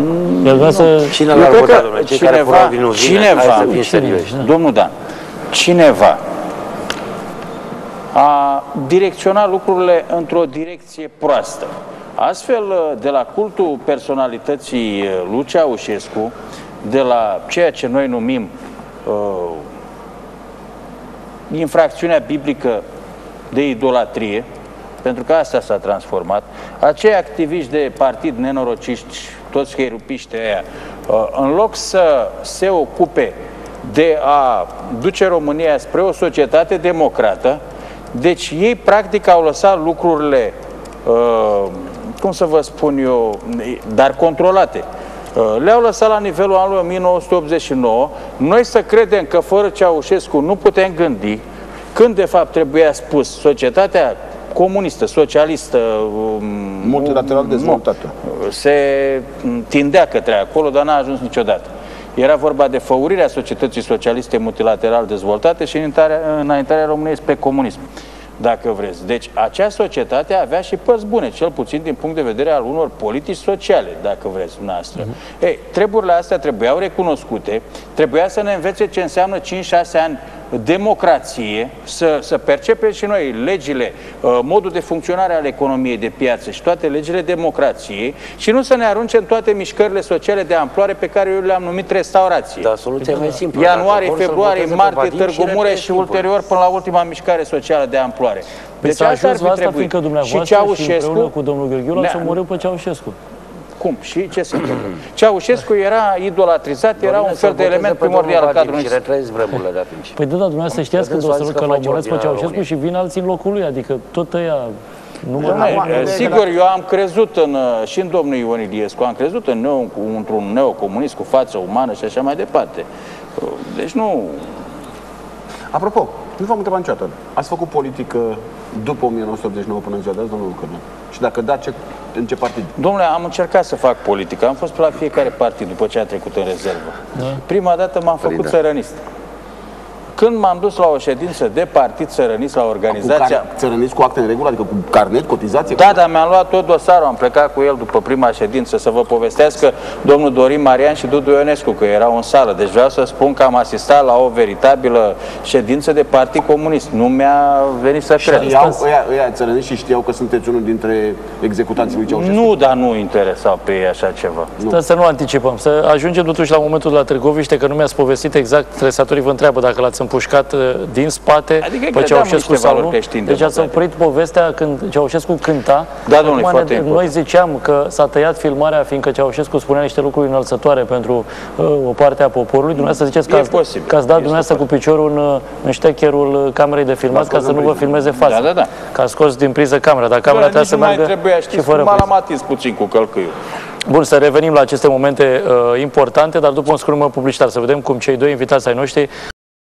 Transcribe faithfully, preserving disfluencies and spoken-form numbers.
El să... Cine l-a votat, domnule? Cei care furau vinul vine? Cineva, Hai să fim serioși. domnul Dan, cineva a direcționat lucrurile într-o direcție proastă. Astfel, de la cultul personalității lui Ceaușescu, de la ceea ce noi numim uh, infracțiunea biblică de idolatrie, pentru că asta s-a transformat, acei activiști de partid nenorociști, toți heirupiștii aia, uh, în loc să se ocupe de a duce România spre o societate democrată, deci ei practic au lăsat lucrurile, uh, cum să vă spun eu, dar controlate. Le-au lăsat la nivelul anului o mie nouă sute optzeci și nouă, noi să credem că fără Ceaușescu nu putem gândi, când de fapt trebuia spus societatea comunistă, socialistă, multilateral dezvoltată. Se tindea către acolo, dar n-a ajuns niciodată. Era vorba de făurirea societății socialiste multilateral dezvoltate și înaintarea României spre comunism, dacă vreți. Deci, acea societate avea și părți bune, cel puțin din punct de vedere al unor politici sociale, dacă vreți dumneavoastră. Uh-huh. Ei, treburile astea trebuiau recunoscute, trebuia să ne învețe ce înseamnă cinci șase ani democrație, să, să percepem și noi legile, modul de funcționare al economiei de piață și toate legile democrației și nu să ne arunce în toate mișcările sociale de amploare pe care eu le-am numit restaurație. Da, soluția mai simplă. Ianuarie, februarie, martie, Târgu Mureș și ulterior până la ultima mișcare socială de amploare. Deci asta ar fi trebuit. Și Ceaușescu, și împreună cu domnul Gheorghiu l-ați omorât pe Ceaușescu. Cum? Și ce se întâmplă? Ceaușescu era idolatrizat, era un fel de element primordial al cadrului. Și retrăiți vremurile de atunci. Păi da, dar dumneavoastră știați că l-au omorât pe Ceaușescu și vin alții în locul lui, adică tot ăia... Sigur, eu am crezut în, și în domnul Ion Iliescu, am crezut în neo, într-un neocomunist cu față umană și așa mai departe. Deci nu... Apropo, nu v-am întrebat niciodată. Ați făcut politică după o mie nouă sute optzeci și nouă până în ziua de azi, domnul Lucărnean? Și dacă da, ce, în ce partid? Domnule, am încercat să fac politică. Am fost pe la fiecare partid după ce a trecut în rezervă. Da. Prima dată m-am făcut țărănist. Când m-am dus la o ședință de partid țărănist la organizația... Cu țărănist cu acte în regulă, adică cu carnet, cotizație? Da, dar mi-am luat tot dosarul, am plecat cu el după prima ședință să vă povestească domnul Dorin Marian și Dudu Ionescu, că erau în sală. Deci vreau să spun că am asistat la o veritabilă ședință de partid comunist. Nu mi-a venit să cred. Știau, ăia, ăia țărăniști și știau că sunteți unul dintre executații lui Ceaușescu? Nu, dar nu interesau pe ei așa ceva. Nu. Să nu anticipăm, să ajungem totuși la momentul de la Târgoviște, că nu mi-ați povestit exact, trăsătorii vă întreabă dacă l-ați împușcat din spate adică pe Ceaușescu sau nu. Deci ați de oprit povestea când Ceaușescu cânta. Da, domnule, foarte important. Noi ziceam că s-a tăiat filmarea fiindcă Ceaușescu spunea niște lucruri înălțătoare pentru uh, o parte a poporului. Dumneavoastră ziceți că ați, că ați dat dumneavoastră cu piciorul în, în ștecherul camerei de filmat ca să nu vă filmeze fața. Da, da, da. Că a scos din priză camera, dar camera trebuia să meargă trebuia, știți, și fără priză. M-am atins puțin cu călcâiul. Bun, să revenim la aceste momente uh, importante, dar după un scurt moment publicitar, să vedem cum cei doi invitați ai noștri